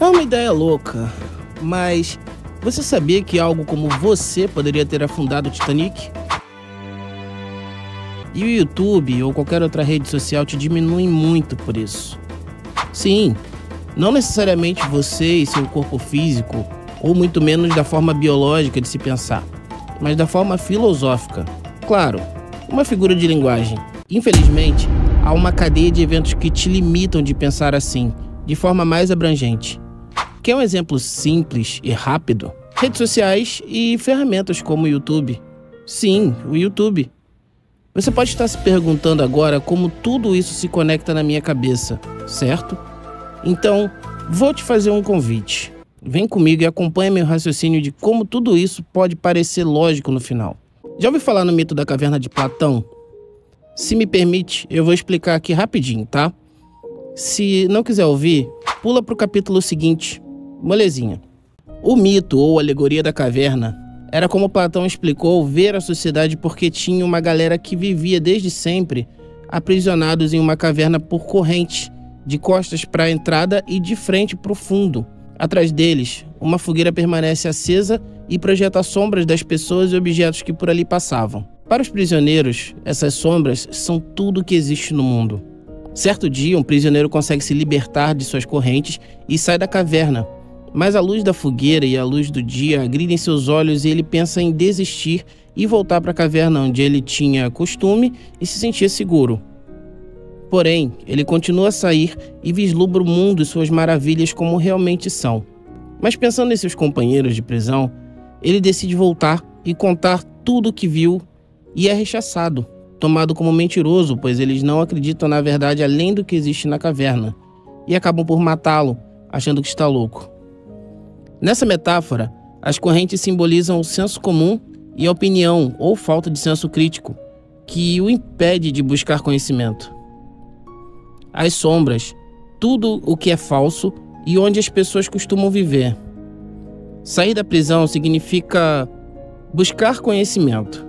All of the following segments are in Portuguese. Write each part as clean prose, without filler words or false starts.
É uma ideia louca, mas você sabia que algo como você poderia ter afundado o Titanic? E o YouTube ou qualquer outra rede social te diminui muito por isso. Sim, não necessariamente você e seu corpo físico, ou muito menos da forma biológica de se pensar, mas da forma filosófica. Claro, uma figura de linguagem. Infelizmente, há uma cadeia de eventos que te limitam de pensar assim, de forma mais abrangente. Quer um exemplo simples e rápido? Redes sociais e ferramentas como o YouTube. Sim, o YouTube. Você pode estar se perguntando agora como tudo isso se conecta na minha cabeça, certo? Então, vou te fazer um convite. Vem comigo e acompanha meu raciocínio de como tudo isso pode parecer lógico no final. Já ouviu falar no mito da caverna de Platão? Se me permite, eu vou explicar aqui rapidinho, tá? Se não quiser ouvir, pula para o capítulo seguinte. Molezinha. O mito ou alegoria da caverna era, como Platão explicou, ver a sociedade porque tinha uma galera que vivia desde sempre aprisionados em uma caverna por corrente, de costas para a entrada e de frente para o fundo. Atrás deles, uma fogueira permanece acesa e projeta sombras das pessoas e objetos que por ali passavam. Para os prisioneiros, essas sombras são tudo que existe no mundo. Certo dia, um prisioneiro consegue se libertar de suas correntes e sai da caverna. Mas a luz da fogueira e a luz do dia agridem seus olhos e ele pensa em desistir e voltar para a caverna onde ele tinha costume e se sentia seguro. Porém, ele continua a sair e vislumbra o mundo e suas maravilhas como realmente são. Mas pensando em seus companheiros de prisão, ele decide voltar e contar tudo o que viu e é rechaçado, tomado como mentiroso, pois eles não acreditam na verdade além do que existe na caverna e acabam por matá-lo, achando que está louco. Nessa metáfora, as correntes simbolizam o senso comum e a opinião ou falta de senso crítico, que o impede de buscar conhecimento. As sombras, tudo o que é falso e onde as pessoas costumam viver. Sair da prisão significa buscar conhecimento.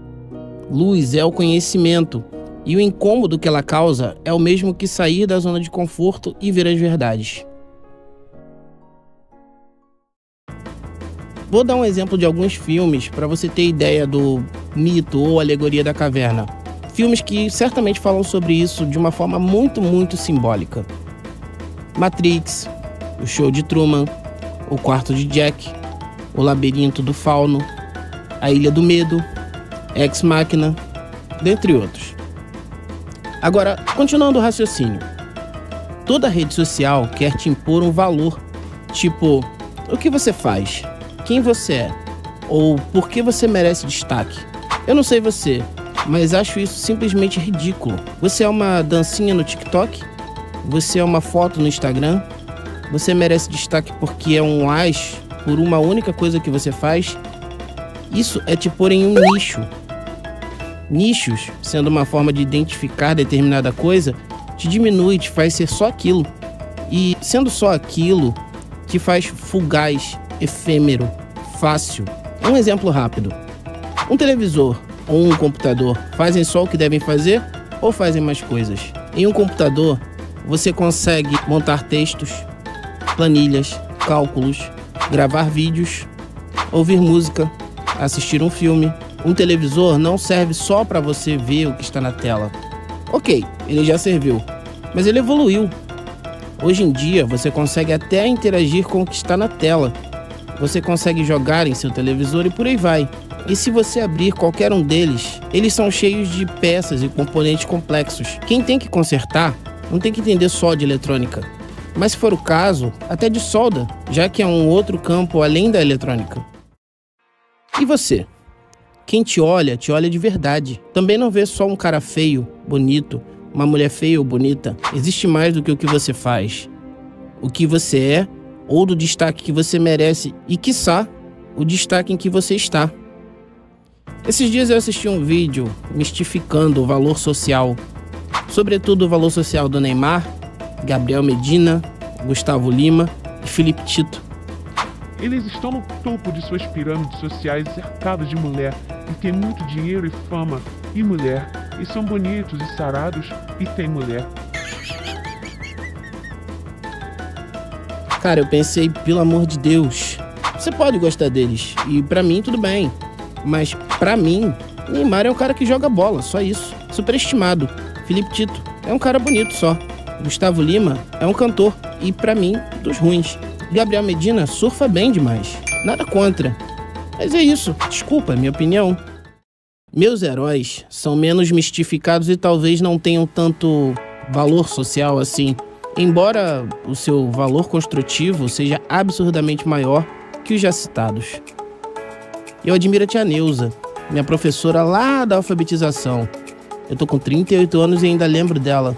Luz é o conhecimento, e o incômodo que ela causa é o mesmo que sair da zona de conforto e ver as verdades. Vou dar um exemplo de alguns filmes para você ter ideia do mito ou alegoria da caverna. Filmes que certamente falam sobre isso de uma forma muito simbólica. Matrix, O Show de Truman, O Quarto de Jack, O Labirinto do Fauno, A Ilha do Medo, Ex Machina, dentre outros. Agora, continuando o raciocínio. Toda rede social quer te impor um valor, tipo, o que você faz? Quem você é? Ou por que você merece destaque? Eu não sei você, mas acho isso simplesmente ridículo. Você é uma dancinha no TikTok? Você é uma foto no Instagram? Você merece destaque porque é um as por uma única coisa que você faz? Isso é te pôr em um nicho. Nichos, sendo uma forma de identificar determinada coisa, te diminui, te faz ser só aquilo. E sendo só aquilo, te faz fugaz, efêmero, fácil. Um exemplo rápido. Um televisor ou um computador fazem só o que devem fazer ou fazem mais coisas? Em um computador, você consegue montar textos, planilhas, cálculos, gravar vídeos, ouvir música, assistir um filme. Um televisor não serve só para você ver o que está na tela. Ok, ele já serviu, mas ele evoluiu. Hoje em dia, você consegue até interagir com o que está na tela. Você consegue jogar em seu televisor e por aí vai. E se você abrir qualquer um deles, eles são cheios de peças e componentes complexos. Quem tem que consertar não tem que entender só de eletrônica, mas se for o caso, até de solda, já que é um outro campo além da eletrônica. E você? Quem te olha de verdade. Também não vê só um cara feio, bonito, uma mulher feia ou bonita. Existe mais do que o que você faz, o que você é, ou do destaque que você merece e, quiçá, o destaque em que você está. Esses dias eu assisti um vídeo mistificando o valor social, sobretudo o valor social do Neymar, Gabriel Medina, Gustavo Lima e Felipe Tito. Eles estão no topo de suas pirâmides sociais cercados de mulher e têm muito dinheiro e fama e mulher, e são bonitos e sarados e têm mulher. Cara, eu pensei, pelo amor de Deus, você pode gostar deles, e pra mim tudo bem, mas pra mim, Neymar é um cara que joga bola, só isso. Superestimado. Felipe Tito é um cara bonito só. Gustavo Lima é um cantor, e pra mim, dos ruins. Gabriel Medina surfa bem demais. Nada contra. Mas é isso, desculpa, é minha opinião. Meus heróis são menos mistificados e talvez não tenham tanto valor social assim, embora o seu valor construtivo seja absurdamente maior que os já citados. Eu admiro a tia Neuza, minha professora lá da alfabetização. Eu tô com 38 anos e ainda lembro dela.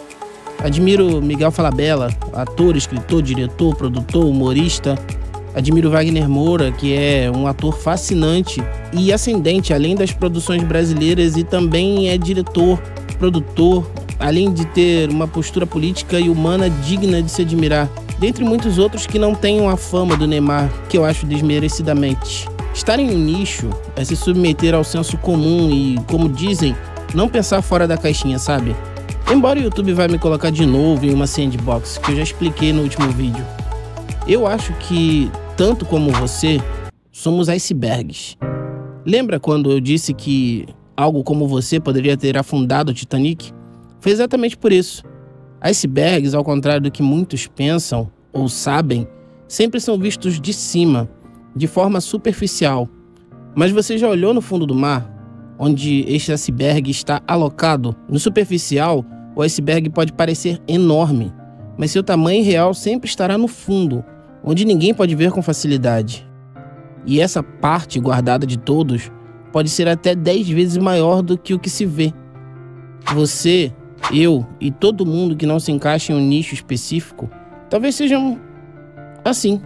Admiro Miguel Falabella, ator, escritor, diretor, produtor, humorista. Admiro Wagner Moura, que é um ator fascinante e ascendente, além das produções brasileiras, e também é diretor, produtor, além de ter uma postura política e humana digna de se admirar. Dentre muitos outros que não tenham a fama do Neymar, que eu acho desmerecidamente. Estar em um nicho é se submeter ao senso comum e, como dizem, não pensar fora da caixinha, sabe? Embora o YouTube vai me colocar de novo em uma sandbox, que eu já expliquei no último vídeo. Eu acho que, tanto como você, somos icebergs. Lembra quando eu disse que algo como você poderia ter afundado o Titanic? Foi exatamente por isso. Icebergs, ao contrário do que muitos pensam ou sabem, sempre são vistos de cima, de forma superficial. Mas você já olhou no fundo do mar, onde este iceberg está alocado? No superficial, o iceberg pode parecer enorme, mas seu tamanho real sempre estará no fundo, onde ninguém pode ver com facilidade. E essa parte guardada de todos pode ser até 10 vezes maior do que o que se vê. Você, eu e todo mundo que não se encaixa em um nicho específico, talvez sejam assim.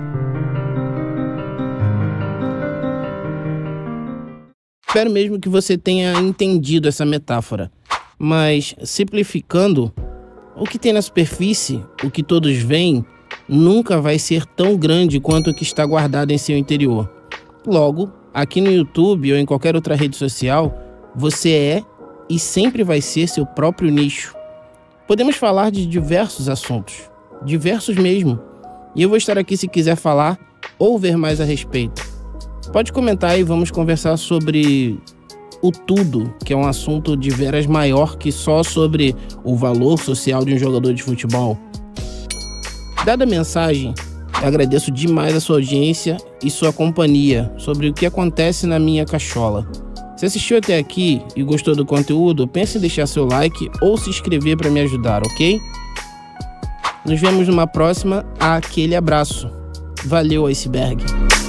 Espero mesmo que você tenha entendido essa metáfora, mas simplificando, o que tem na superfície, o que todos veem, nunca vai ser tão grande quanto o que está guardado em seu interior. Logo, aqui no YouTube ou em qualquer outra rede social, você é e sempre vai ser seu próprio nicho. Podemos falar de diversos assuntos, diversos mesmo, e eu vou estar aqui se quiser falar ou ver mais a respeito. Pode comentar e vamos conversar sobre o tudo, que é um assunto de veras maior que só sobre o valor social de um jogador de futebol. Dada a mensagem, eu agradeço demais a sua audiência e sua companhia sobre o que acontece na minha cachola. Se assistiu até aqui e gostou do conteúdo, pense em deixar seu like ou se inscrever para me ajudar, ok? Nos vemos numa próxima. Aquele abraço. Valeu, iceberg.